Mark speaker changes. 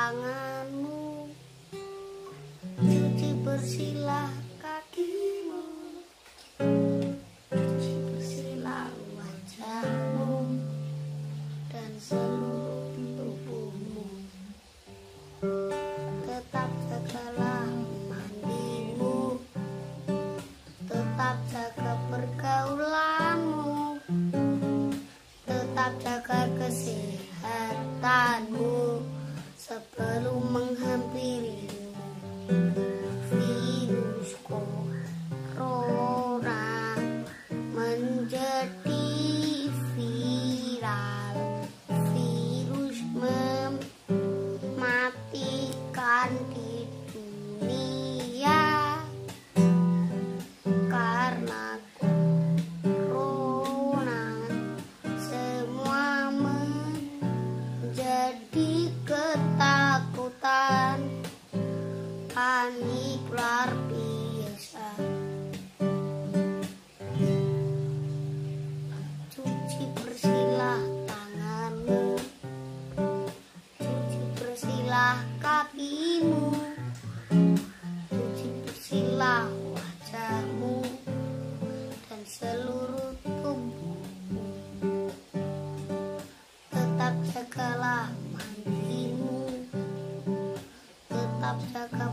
Speaker 1: tanganmu, cuci bersihlah kakimu, cuci bersihlah wajahmu dan seluruh tubuhmu. Tetap jagalah mandimu, tetap jaga pergaulanmu, tetap jaga kesehatanmu sebelum menghampirimu virus corona menjadi viral. Virus mematikan di dunia karena corona. Semua menjadi ketakutan, panik luar biasa. Cuci bersihlah tanganmu, cuci bersihlah kakimu, cuci bersihlah wajahmu dan seluruh tubuhmu. Tetap jagalah mandimu, tetap jaga